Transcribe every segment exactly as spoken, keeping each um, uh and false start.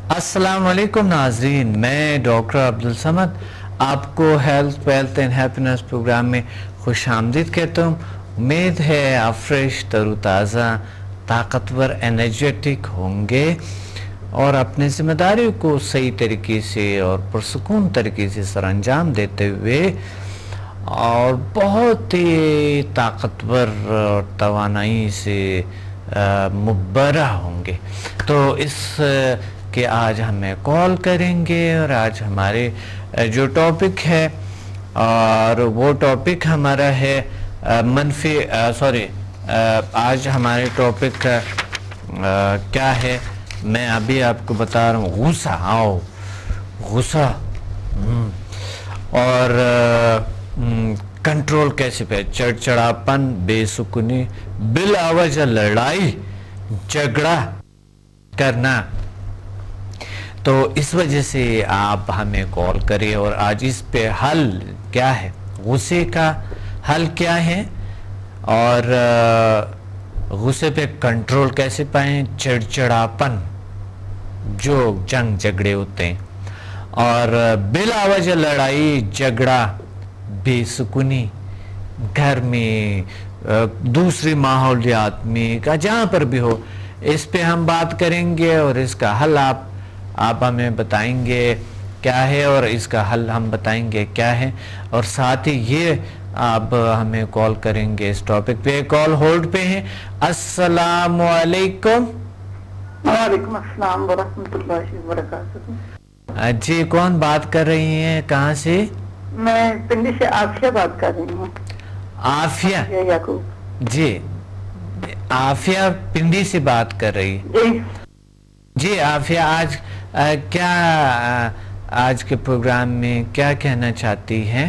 अस्सलाम वालेकुम नाज़रीन, मैं डॉक्टर अब्दुल समद आपको health wealth and happiness program में खुश आमदीद कहता हूँ। उम्मीद है आप फ्रेश तरोताज़ा ताकतवर एनर्जेटिक होंगे और अपनी ज़िम्मेदारियों को सही तरीके से और पुरसुकून तरीके से सर अंजाम देते हुए और बहुत ही ताकतवर और तवानाई से मुबर्रा होंगे। तो इस कि आज हमें कॉल करेंगे और आज हमारे जो टॉपिक है और वो टॉपिक हमारा है मनफी सॉरी आज हमारे टॉपिक का क्या है, मैं अभी आपको बता रहा हूँ। गुस्सा, आओ गुस्सा और कंट्रोल कैसे पे, चिड़चिड़ापन, बेसुकूनी, बिला वजह लड़ाई झगड़ा करना। तो इस वजह से आप हमें कॉल करिए और आज इस पे हल क्या है, गुस्से का हल क्या है और गुस्से पे कंट्रोल कैसे पाएं, चिड़चिड़ापन जो जंग झगड़े होते हैं और बिला वजह लड़ाई झगड़ा बेसुकूनी घर में दूसरी माहौलियात में का जहाँ पर भी हो, इस पे हम बात करेंगे और इसका हल आप आप हमें बताएंगे क्या है और इसका हल हम बताएंगे क्या है और साथ ही ये आप हमें कॉल करेंगे इस टॉपिक पे। कॉल होल्ड पे है। अस्सलाम वालेकुम। वालेकुम अस्सलाम व रहमतुल्लाहि व बरकातहू। जी, कौन बात कर रही हैं, कहाँ से? मैं पिंडी से आफिया बात कर रही हूँ। आफिया याकूब जी, आफिया पिंडी से बात कर रही है जी। जी आफिया, आज आ, क्या आ, आज के प्रोग्राम में क्या कहना चाहती हैं?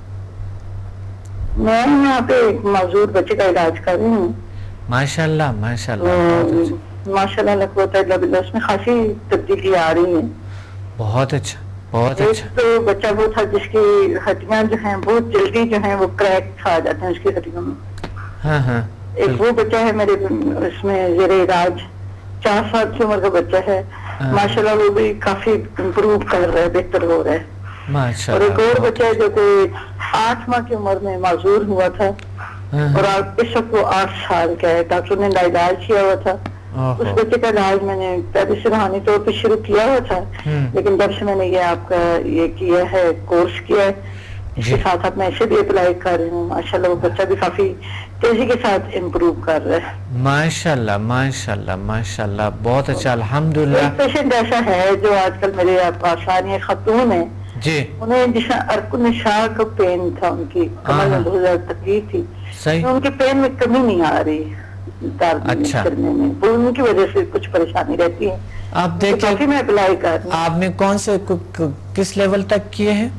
मैं यहाँ पे एक मजदूर बच्चे का इलाज कर रही हूँ। माशाल्लाह माशाल्लाह माशाल्लाह उसमें खासी तब्दीली आ रही है। बहुत अच्छा बहुत अच्छा। तो बच्चा वो था जिसकी हड्डियाँ जो हैं बहुत जल्दी जो हैं वो क्रैक आ जाते हैं उसकी हड्डियों में। हाँ हाँ। एक वो बच्चा है मेरे इसमें जेरे इलाज, चार साल की उम्र का बच्चा है। माशाल्लाह वो भी काफी इम्प्रूव कर रहा है, बेहतर हो रहा है माशाल्लाह। और एक और बच्चा है जो कोई आठ माह की उम्र में माजूर हुआ था और इस वक्त वो आठ साल का है। डॉक्टर ने इलाज किया हुआ था। उस बच्चे का इलाज मैंने पहले से रूहानी तौर पर शुरू किया हुआ था, लेकिन जब से मैंने ये आपका ये किया है कोर्स किया है, इसके साथ अब मैं इसे भी अप्लाई कर रही हूँ। माशाल्लाह वो बच्चा भी काफी तेजी के साथ इम्प्रूव कर रहा है। माशाल्लाह माशाल्लाह माशाल्लाह, बहुत अच्छा, अल्हम्दुलिल्लाह। पेशेंट ऐसा है जो आजकल मेरे आसानी खातून है जी, उन्हें जिस अर्कुन शाह का पेन था, उनकी कमर में बहुत ज्यादा तकलीफ थी, सही। तो उनके पेन में कमी नहीं आ रही दर्द अच्छा करने में, वो उनकी वजह से कुछ परेशानी रहती है। आप देखिए तो मैं अप्लाई कर रही हूँ। आपने कौन से किस लेवल तक किए हैं?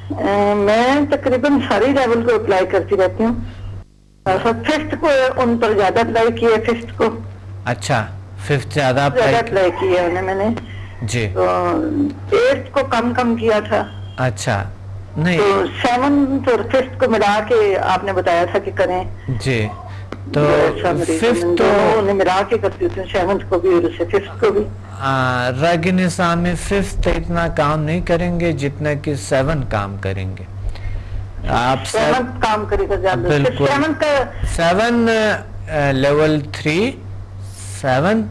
मैं तकरीबन सारी लेवल को अप्लाई करती रहती हूँ। फिफ्थ को उन पर ज्यादा अप्लाई किया, फिफ्थ को। अच्छा, फिफ्थ ज्यादा अप्लाई किया उन्हें मैंने जी। तो एट्थ को कम कम किया था। अच्छा, नहीं तो सेवन्थ और फिफ्थ को मिला के आपने बताया था कि करें जी। तो फिफ्थ तो उन्हें मिला के करती हूँ, सेवन्थ को भी और फिफ्थ को भी। रग निसा में फिफ्थ इतना काम नहीं करेंगे जितना कि सेवन काम करेंगे। आप सेवन काम करेगा ज्यादा। बिल्कुल सेवन का seven level three, seven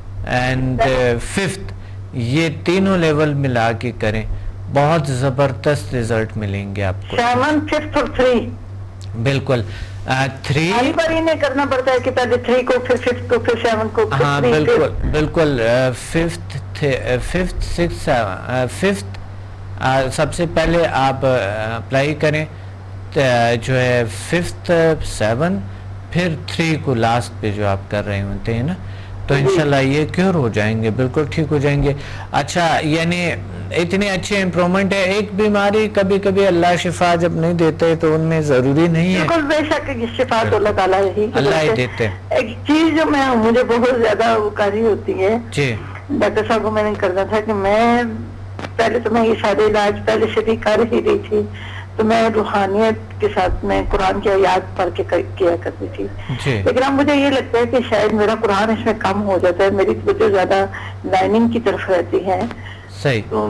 and fifth, ये तीनों लेवल मिला के करें, बहुत जबरदस्त रिजल्ट मिलेंगे आपको। सेवन, फिफ्थ और थ्री बिल्कुल। थ्री पर ही नहीं करना पड़ता है कि पहले थ्री को फिर फिफ्थ को फिर सेवन को फिर हाँ थ्री, बिल्कुल बिल्कुल। फिफ्थ फिफ्थ सिक्स फिफ्थ सबसे पहले आप अप्लाई करें जो है फिफ्थ, सेवन, फिर थ्री को लास्ट पे जो आप कर रहे होते हैं ना, तो इंशाल्लाह ये क्योर हो जाएंगे, बिल्कुल ठीक हो जाएंगे। अच्छा, यानी इतनी अच्छी इम्प्रूवमेंट है। एक बीमारी कभी कभी अल्लाह शिफा जब नहीं देते तो उनमें जरूरी नहीं है, बिल्कुल बेशक शिफा तो अल्लाह ताला ही अल्लाह ही देते हैं। एक चीज जो मैं मुझे बहुत ज्यादा वो कारी होती है जी, डॉक्टर साहब को मैंने करना था कि मैं पहले तो मैं ये सारे इलाज पहले से भी कर ही रही थी, تو میں روحانیت کے ساتھ میں قرآن کی آیات پڑھ کے کیا کرتی تھی. لیکن اب مجھے یہ لگتا ہے کہ شاید میرا قرآن اس میں کم ہو جاتا ہے, میری توجہ زیادہ لائننگ کی طرف رہتی ہے. صحیح. تو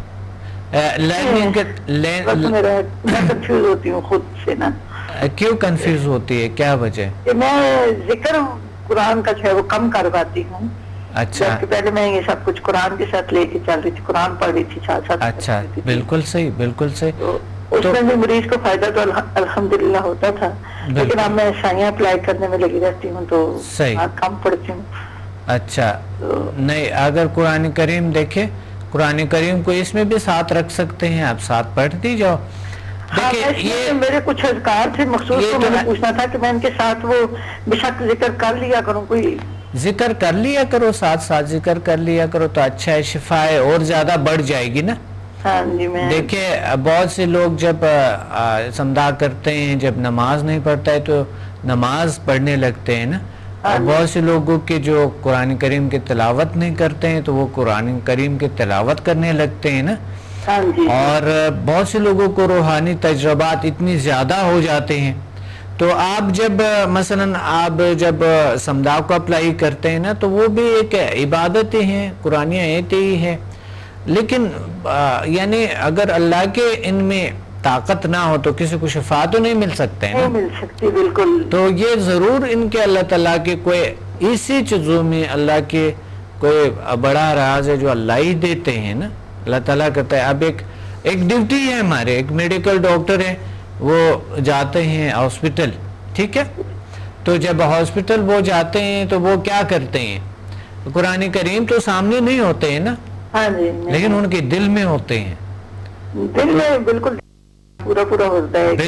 لائننگ میں کنفیوز ہوتی ہوں خود سے نا. کیوں کنفیوز ہوتی ہے, کیا وجہ؟ کہ میں ذکر قرآن کا جو ہے وہ کم کر پاتی ہوں. اچھا. پہلے میں یہ سب کچھ قرآن کے ساتھ لے کے چل رہی تھی, قرآن پڑھ رہی تھی ساتھ ساتھ. اچھا, بالکل صحیح, بالکل صحیح. اس میں بھی مریض کو فائدہ تو الحمدللہ ہوتا تھا, لیکن اب میں سائیاں اپلائی کرنے میں لگی رہتی ہوں تو کم پڑھتی ہوں. اچھا. نہیں, اگر قرآن کریم دیکھے, قرآن کریم کو اس میں بھی ساتھ رکھ سکتے ہیں, آپ ساتھ پڑھتی جاؤ. دیکھیں یہ میرے کچھ اذکار تھے مخصوص, تو میں نے پوچھنا تھا کہ میں ان کے ساتھ وہ بے شک ذکر کر لیا کروں, کوئی ذکر کر لیا کرو, ساتھ ساتھ ذکر کر لیا کرو تو اچھا ہے, شفا ہے اور زیادہ بڑھ جائے گی نا. ہاں جی. میں دیکھیں بہت سے لوگ جب سمدھا کرتے ہیں, جب نماز نہیں پڑھتا ہے تو نماز پڑھنے لگتے ہیں نا. اور بہت سے لوگوں کے جو قرآن کریم کی تلاوت نہیں کرتے ہیں تو وہ قرآن کریم کی تلاوت کرنے لگتے ہیں نا. اور بہت سے لوگوں کو روحانی تجربات اتنی زیادہ ہو جاتے ہیں, تو آپ جب مثلا آپ جب سمدھا کو اپلائی کرتے ہیں نا تو وہ بھی ایک عبادت ہی ہے, قرآنی آیت ہی ہے. لیکن یعنی اگر اللہ کے ان میں طاقت نہ ہو تو کسی کو شفا تو نہیں مل سکتے ہیں نا. مل سکتی بالکل. تو یہ ضرور ان کے اللہ تعالیٰ کے کوئی اسی چیزوں میں اللہ کے کوئی بڑا راز ہے جو اللہ ہی دیتے ہیں نا. اللہ تعالیٰ کہتا ہے, اب ایک ایک ڈیوٹی ہے ہمارے, ایک میڈیکل ڈاکٹر ہے, وہ جاتے ہیں ہاسپٹل, ٹھیک ہے, تو جب ہاسپٹل وہ جاتے ہیں تو وہ کیا کرتے ہیں, قرآن کریم تو سامنے نہیں ہوتے ہیں نا, لیکن ان کے دل میں ہوتے ہیں. دل میں بالکل پورا پورا ہوتا ہے,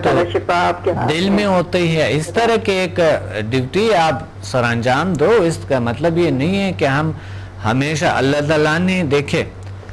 دل میں ہوتے ہی ہے. اس طرح کے ایک ڈیوٹی آپ سر انجام دو. اس کا مطلب یہ نہیں ہے کہ ہم ہمیشہ, اللہ تعالیٰ نے دیکھے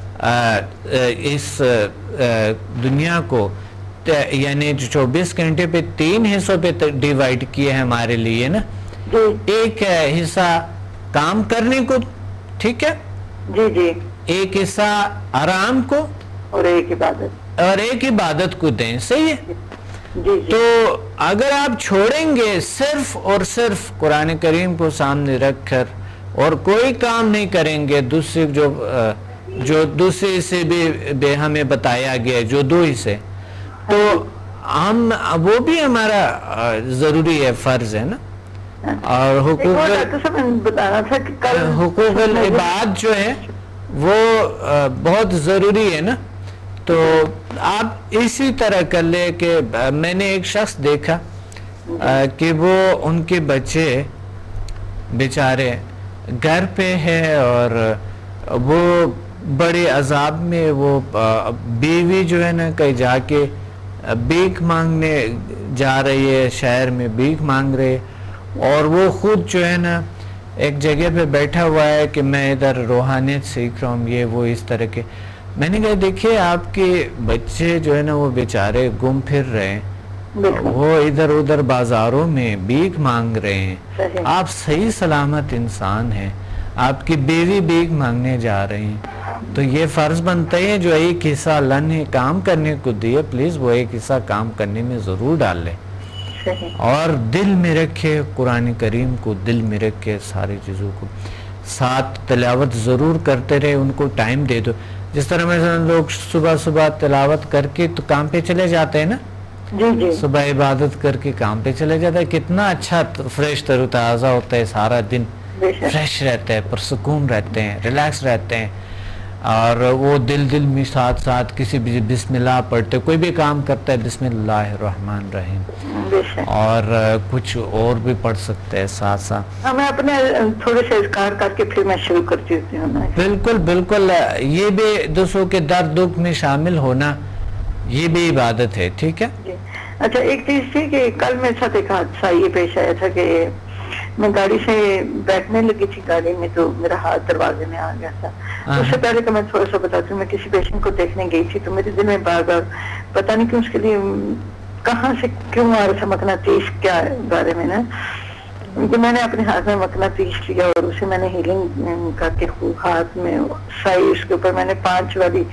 اس دنیا کو یعنی چوبیس گھنٹے پہ تین حصوں پہ ڈیوائیڈ کیا ہے ہمارے لیے نا. ایک حصہ کام کرنے کو, ٹھیک ہے, جی جی, ایک حصہ آرام کو, اور ایک عبادت, اور ایک عبادت کو دیں. صحیح ہے. جی. تو اگر آپ چھوڑیں گے صرف اور صرف قرآن کریم کو سامنے رکھ کر اور کوئی کام نہیں کریں گے, دوسرے جو جو دوسرے سے بھی ہمیں بتایا گیا جو دو حصے, تو ہم وہ بھی ہمارا ضروری ہے, فرض ہے نا. اور حقوق حقوق العباد جو ہے وہ بہت ضروری ہے نا. تو آپ اسی طرح کر لے کہ میں نے ایک شخص دیکھا کہ وہ ان کے بچے بیچارے گھر پہ ہے اور وہ بڑے عذاب میں, وہ بیوی جو ہے نا کہیں جا کے بھیک مانگنے جا رہی ہے, شہر میں بھیک مانگ رہے, اور وہ خود جو ہے نا ایک جگہ پہ بیٹھا ہوا ہے کہ میں ادھر روحانیت سیکھ رہا ہوں, یہ وہ اس طرح کے. میں نے کہا دیکھیے آپ کے بچے جو ہے نا وہ بیچارے گم پھر رہے ہیں, وہ ادھر ادھر بازاروں میں بھیک مانگ رہے ہیں, آپ صحیح سلامت انسان ہیں, آپ کی بیوی بھیک مانگنے جا رہی ہیں. تو یہ فرض بنتا ہے جو ایک حصہ اللہ نے کام کرنے کو دیا, پلیز وہ ایک حصہ کام کرنے میں ضرور ڈال لیں, اور دل میں رکھے قرآن کریم کو, دل میں رکھے ساری چیزوں کو, ساتھ تلاوت ضرور کرتے رہے, ان کو ٹائم دے دو. جس طرح مثلا لوگ صبح صبح تلاوت کر کے تو کام پہ چلے جاتے ہیں نا, جی جی, صبح عبادت کر کے کام پہ چلے جاتا ہے, کتنا اچھا فریش تر و تازہ ہوتا ہے, سارا دن فریش رہتے ہیں, پرسکون رہتے ہیں, ریلیکس رہتے ہیں, اور وہ دل دل میں ساتھ ساتھ کسی بھی بسم اللہ پڑھتے, کوئی بھی کام کرتا ہے بسم اللہ الرحمن الرحیم, اور کچھ اور بھی پڑھ سکتے ہیں ساتھ ساتھ. میں اپنے تھوڑے سے اذکار کر کے پھر میں شروع کرتی ہوں. بالکل بالکل, یہ بھی دوسروں کے درد دکھ میں شامل ہونا یہ بھی عبادت ہے, ٹھیک ہے. اچھا, ایک چیز تھی کہ کل میرے ساتھ ایک حادثہ یہ پیش آیا تھا کہ میں گاڑی سے بیٹھنے لگی تھی گاڑی میں, تو میرا ہاتھ دروازے میں آ گیا تھا. اس سے پہلے کہ میں تھوڑا سا بتاتی ہوں, میں کسی پیشنٹ کو دیکھنے گئی تھی, تو میرے دل میں بار بار پتہ نہیں کیوں اس کے لیے کہاں سے کیوں آ رہا تھا مقناطیس کیا بارے میں نا, کہ میں نے اپنے ہاتھ میں مقناطیس لیا اور اسے میں نے ہیلنگ کر کے ہاتھ میں سائی, اس کے اوپر میں نے پانچ والی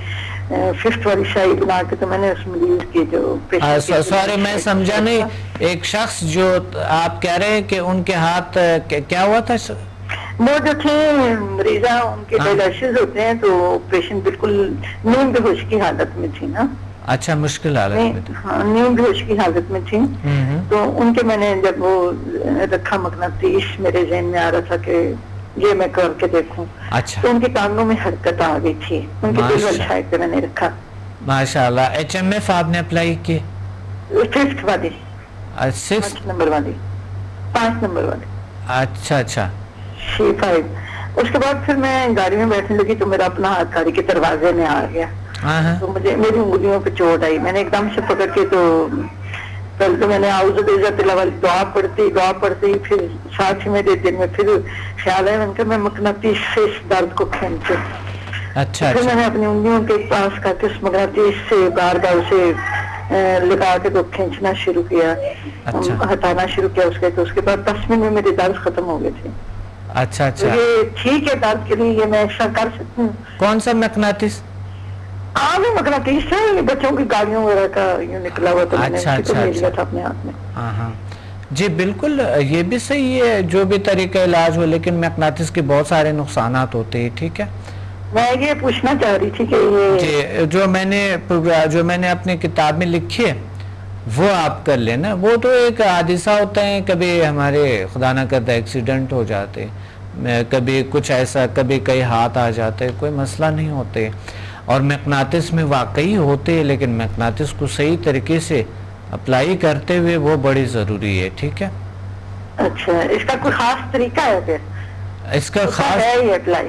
ففتھ والی شائی بنا کے تو میں نے اس مریض کی جو سوری میں سمجھا نہیں, ایک شخص جو آپ کہہ رہے ہیں کہ ان کے ہاتھ کیا ہوا تھا؟ وہ جو تھے مریضہ ان کے ڈائلائسس ہوتے ہیں تو پیشنٹ بالکل نیم بے ہوش کی حالت میں تھی نا. اچھا مشکل حالت میں تھی. ہاں نیم بے ہوش کی حالت میں تھی. تو ان کے میں نے جب وہ رکھا مقناطیس میرے ذہن میں آ رہا تھا کہ یہ میں کر کے دیکھوں. اچھا. تو ان کے کانوں میں حرکت آ گئی تھی, ان کے دل والی شاید پہ میں نے رکھا. ماشاءاللہ. ایچ ایم ایف آپ نے اپلائی کی؟ ففتھ والی, سکس نمبر والی, پانچ نمبر والی. اچھا اچھا. سی فائیو. اس کے بعد پھر میں گاڑی میں بیٹھنے لگی تو میرا اپنا ہاتھ گاڑی کے دروازے میں آ گیا. تو مجھے میری انگلیوں پہ چوٹ آئی. میں نے ایک دم سے پکڑ کے تو پہلے تو میں نے اعوذ بعزت اللہ والی دعا پڑھتی دعا پڑھتی پھر ساتھ ہی میرے دل میں پھر خیال ہے کہ میں مقناطیس سے اس درد کو کھینچوں. اچھا. پھر میں نے اپنی انگلیوں کے پاس کر کے اس مقناطیس سے بار بار اسے لگا کے تو کھینچنا شروع کیا, ہٹانا شروع کیا اس کے. تو اس کے بعد دس منٹ میں میرے درد ختم ہو گئے تھے. اچھا اچھا. یہ ٹھیک ہے درد کے لیے یہ میں ایسا کر سکتی ہوں. کون سا مقناطیس؟ ہاں بھی مقناطیس ہے, بچوں کی گاڑیوں وغیرہ کا یوں نکلا ہوا تو میں نے اس کو لے لیا تھا اپنے ہاتھ میں. ہاں ہاں جی بالکل, یہ بھی صحیح ہے جو بھی طریقہ علاج ہو, لیکن مقناطیس کے بہت سارے نقصانات ہوتے ہیں. ٹھیک ہے, میں یہ پوچھنا چاہ رہی تھی کہ یہ جی جو میں نے جو میں نے اپنی کتاب میں لکھی ہے وہ آپ کر لینا. وہ تو ایک حادثہ ہوتا ہے, کبھی ہمارے خدا نہ کرتا ایکسیڈنٹ ہو جاتے, کبھی کچھ ایسا, کبھی کئی ہاتھ آ جاتے, کوئی مسئلہ نہیں ہوتے. اور مقناطیس میں واقعی ہوتے, لیکن مقناطیس کو صحیح طریقے سے اپلائی کرتے ہوئے وہ بڑی ضروری ہے. ٹھیک ہے. اچھا, اس کا کوئی خاص طریقہ ہے پھر؟ اس کا خاص ہے یہ اپلائی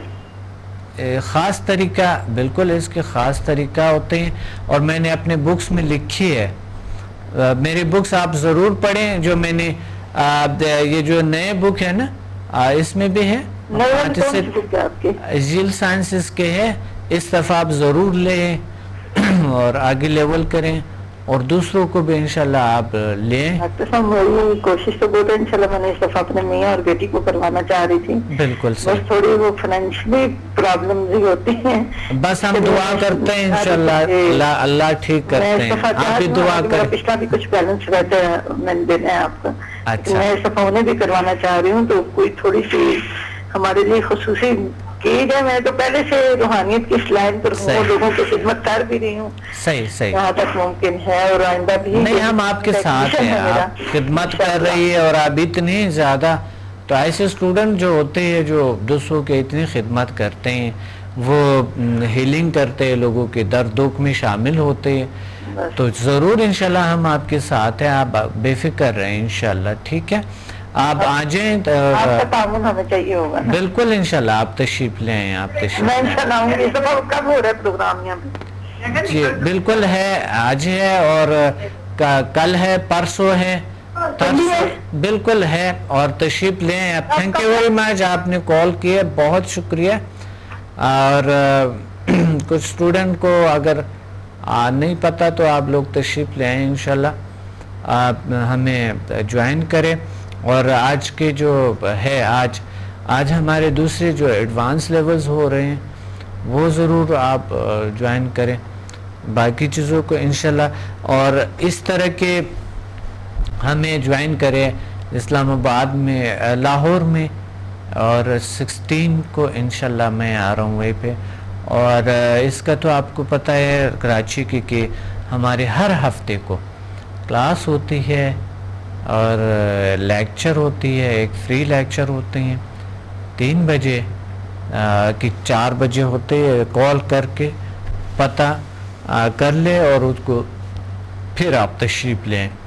خاص طریقہ بالکل اس کے خاص طریقہ ہوتے ہیں, اور میں نے اپنے بکس میں لکھی ہے. میری بکس آپ ضرور پڑھیں, جو میں نے یہ جو نئے بک ہے نا اس میں بھی ہے, جیل سائنسز کے ہے. اس دفعہ آپ ضرور لیں اور آگے لیول کریں, اور دوسروں کو بھی انشاءاللہ آپ لیں. کوشش تو بہت ہے انشاءاللہ. میں نے اس دفعہ اپنے میاں اور بیٹی کو کروانا چاہ رہی تھی. بالکل بس تھوڑی وہ فائنینشلی پرابلمز ہی ہوتی ہیں. بس ہم دعا کرتے ہیں انشاءاللہ اللہ ٹھیک کرتے ہیں. آپ بھی دعا کریں. پچھلا بھی کچھ بیلنس رہتا ہے, میں نے دینا ہے آپ کو. میں اس دفعہ انہیں بھی کروانا چاہ رہی ہوں, تو کوئی تھوڑی سی ہمارے لیے خصوصی کی جائے. میں تو پہلے سے روحانیت کی اس لائن پر ہوں, لوگوں کی خدمت کر بھی رہی ہوں صحیح صحیح جہاں تک ممکن ہے, اور آئندہ بھی. نہیں, ہم آپ کے ساتھ ہیں, آپ خدمت کر رہی ہے, اور آپ اتنی زیادہ. تو ایسے اسٹوڈنٹ جو ہوتے ہیں جو دوسروں کے اتنی خدمت کرتے ہیں, وہ ہیلنگ کرتے ہیں, لوگوں کے درد دکھ میں شامل ہوتے ہیں, تو ضرور انشاءاللہ ہم آپ کے ساتھ ہیں. آپ بے فکر رہیں انشاءاللہ. ٹھیک ہے, آپ آ جائیں. آپ کا تعاون ہمیں چاہیے ہوگا. بالکل انشاءاللہ آپ تشریف لے آئیں. آپ تشریف میں انشاءاللہ آؤں گی. اس دفعہ کب ہو رہا ہے پروگرام یہاں پہ؟ جی بالکل ہے, آج ہے اور کل ہے, پرسوں ہے, بالکل ہے, اور تشریف لے آئیں. تھینک یو ویری مچ, آپ نے کال کیا, بہت شکریہ. اور کچھ اسٹوڈنٹ کو اگر نہیں پتا تو آپ لوگ تشریف لے آئیں انشاءاللہ, آپ ہمیں جوائن کریں. اور آج کے جو ہے آج آج ہمارے دوسرے جو ایڈوانس لیولز ہو رہے ہیں وہ ضرور آپ جوائن کریں, باقی چیزوں کو انشاءاللہ. اور اس طرح کے ہمیں جوائن کریں اسلام آباد میں, لاہور میں, اور سکسٹین کو انشاءاللہ میں آ رہا ہوں وہیں پہ. اور اس کا تو آپ کو پتہ ہے کراچی کی کہ ہمارے ہر ہفتے کو کلاس ہوتی ہے اور لیکچر ہوتی ہے, ایک فری لیکچر ہوتے ہیں تین بجے کہ چار بجے ہوتے ہیں. کال کر کے پتہ کر لے اور اس کو پھر آپ تشریف لیں.